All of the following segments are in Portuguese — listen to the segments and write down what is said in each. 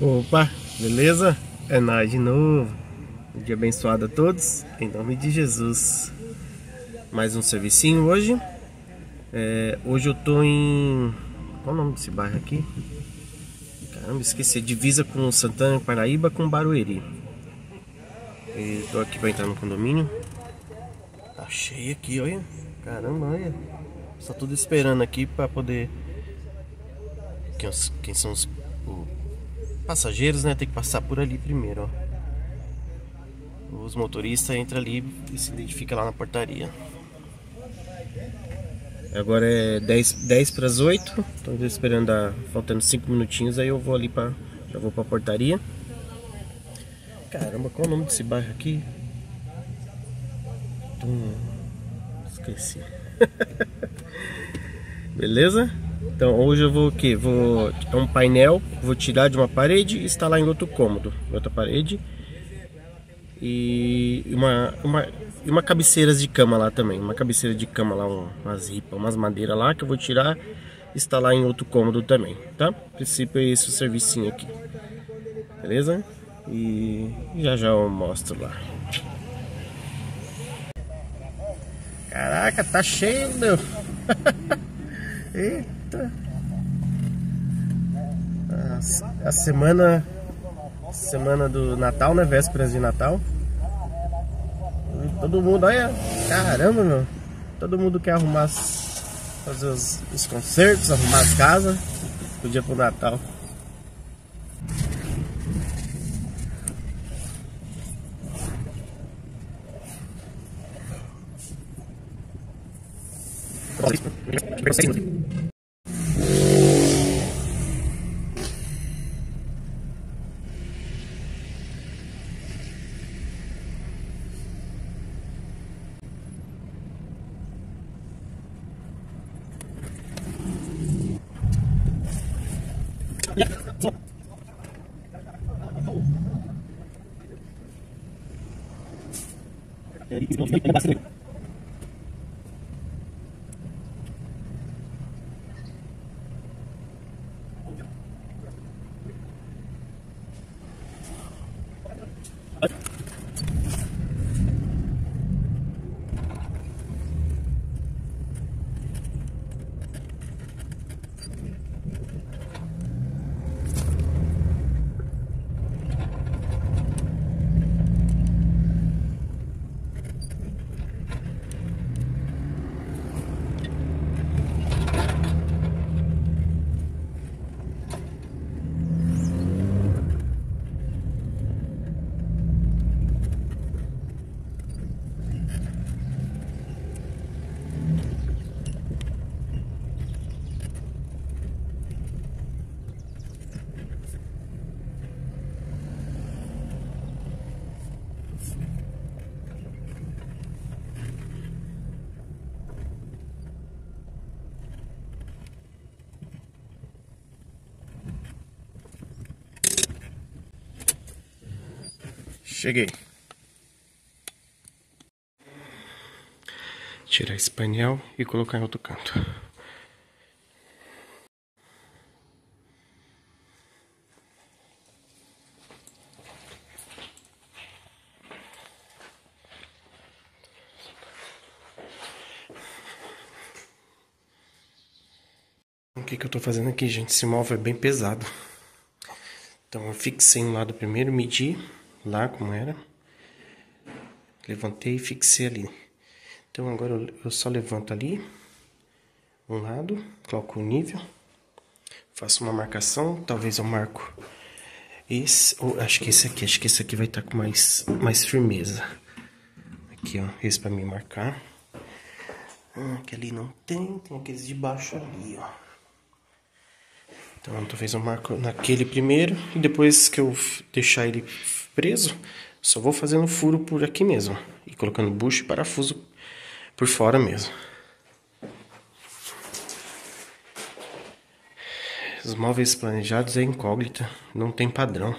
Opa, beleza? É nóis de novo. Um dia abençoado a todos, em nome de Jesus. Mais um servicinho hoje. Hoje eu tô em... Qual é o nome desse bairro aqui? Caramba, esqueci. Divisa com Santana, Paraíba, com Barueri. E tô aqui pra entrar no condomínio. Tá cheio aqui, olha. Caramba, olha. Só tudo esperando aqui pra poder... Quem são os passageiros, né? Tem que passar por ali primeiro, ó. Os motoristas entram ali e se identificam lá na portaria. Agora é 10 para as 8. Estou esperando, faltando 5 minutinhos. Aí eu vou ali já vou pra portaria. Caramba, qual é o nome desse bairro aqui? Esqueci. Beleza? Então hoje eu vou o que? É um painel. Vou tirar de uma parede e instalar em outro cômodo, em outra parede. E uma cabeceira de cama lá também. Uma cabeceira de cama lá, umas ripas, umas madeiras lá que eu vou tirar e instalar em outro cômodo também, tá? A princípio é esse o servicinho aqui. Beleza? E já eu mostro lá. Caraca, tá cheio, meu! Eita! A semana do Natal, né? Vésperas de Natal. Todo mundo, olha, caramba, meu. Todo mundo quer fazer os concertos, arrumar as casas pro dia pro Natal. Cheguei. Tirar esse painel e colocar em outro canto. O que eu tô fazendo aqui, gente? Esse móvel é bem pesado. Então eu fixei no lado primeiro, medi lá como era. Levantei e fixei ali. Então agora eu só levanto ali um lado, coloco o nível, faço uma marcação, talvez eu marco esse, ou acho que esse aqui vai estar com mais firmeza. Aqui, ó, esse pra mim marcar. Que ali não tem aqueles de baixo ali, ó. Então talvez eu marco naquele primeiro e depois que eu deixar ele preso, só vou fazendo furo por aqui mesmo e colocando bucho e parafuso por fora mesmo. Os móveis planejados é incógnita, não tem padrão.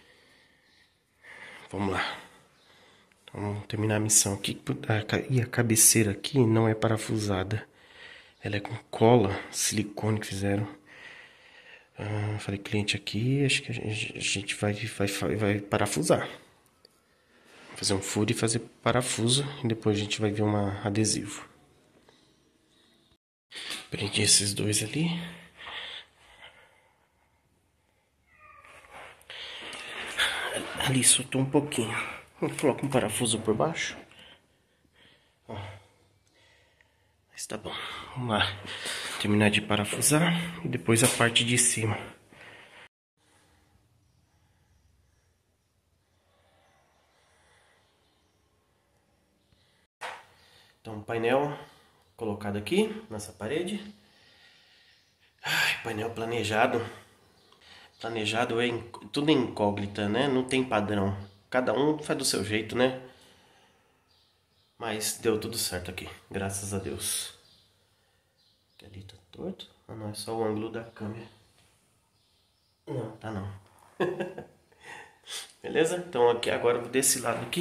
Vamos lá. Vamos terminar a missão aqui. E a cabeceira aqui não é parafusada. Ela é com cola, silicone que fizeram. Falei, cliente aqui, acho que a gente vai parafusar. Fazer um furo e fazer parafuso. E depois a gente vai ver um adesivo. Prendi esses dois ali. Ali soltou um pouquinho. Eu coloco um parafuso por baixo. Ó. Mas tá bom. Vamos lá. Terminar de parafusar. E depois a parte de cima. Então, painel colocado aqui nessa parede. Ai, painel planejado. Planejado é tudo é incógnita, né? Não tem padrão. Cada um faz do seu jeito, né? Mas deu tudo certo aqui, graças a Deus. Aqui ali tá torto. Ah, não, é só o ângulo da câmera. Não, tá não. Beleza? Então aqui agora desse lado aqui.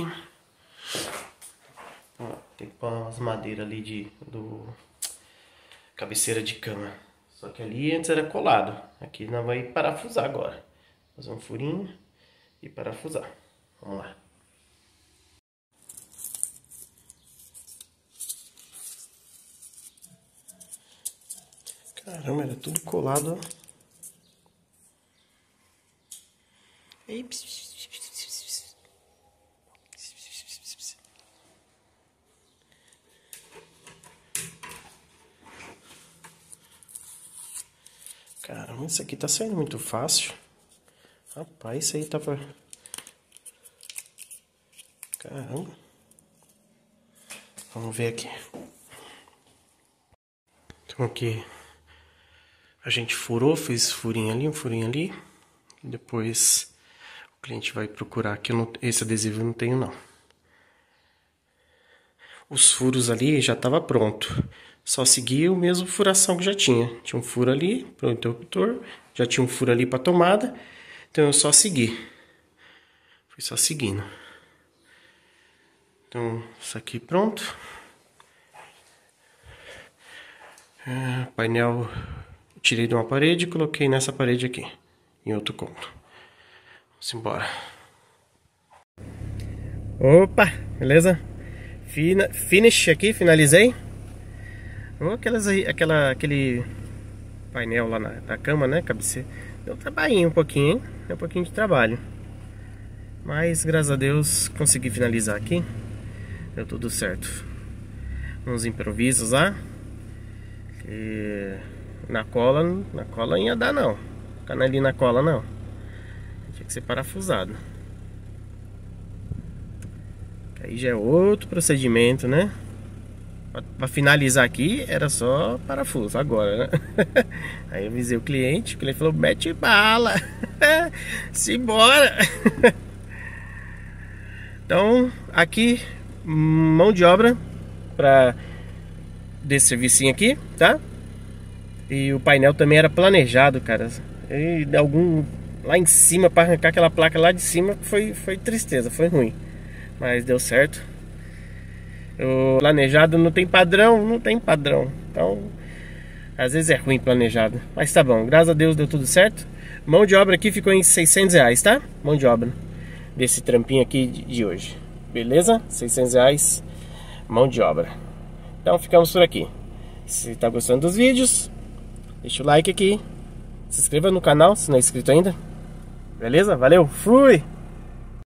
Ó, tem que pôr umas madeiras ali do cabeceira de cama. Só que ali antes era colado. Aqui nós vamos parafusar agora. Fazer um furinho e parafusar. Vamos lá. Caramba, era tudo colado, ó. Caramba, isso aqui tá saindo muito fácil. Rapaz, isso aí tava... Caramba. Vamos ver aqui. Então aqui a gente furou, fez furinho ali, um furinho ali. Depois o cliente vai procurar aqui. Esse adesivo eu não tenho não. Os furos ali já tava pronto. Só seguia o mesmo furação que já tinha. Tinha um furo ali para o interruptor. Já tinha um furo ali para tomada. Então eu só segui. Fui só seguindo. Então isso aqui pronto. Painel tirei de uma parede e coloquei nessa parede aqui. Em outro cômodo. Vamos embora. Opa, beleza? Finish aqui, finalizei. Aquele painel lá na cama, né? Cabeceira. Deu um trabalhinho um pouquinho, hein? Deu um pouquinho de trabalho. Mas graças a Deus consegui finalizar aqui. Deu tudo certo. Uns improvisos lá. E na cola não ia dar não. Ficar ali na cola não. Tinha que ser parafusado. Aí já é outro procedimento, né? Para finalizar aqui era só parafuso agora, né? Aí eu avisei o cliente falou, mete bala. Simbora. Então aqui mão de obra para desse servicinho aqui, tá? E o painel também era planejado, cara. E lá em cima para arrancar aquela placa lá de cima foi tristeza, foi ruim. Mas deu certo. O planejado não tem padrão, então às vezes é ruim planejado. Mas tá bom, graças a Deus deu tudo certo. Mão de obra aqui ficou em R$600, tá? Mão de obra desse trampinho aqui de hoje. Beleza? R$600 mão de obra. Então ficamos por aqui. Se tá gostando dos vídeos, deixa o like aqui. Se inscreva no canal se não é inscrito ainda. Beleza? Valeu, fui!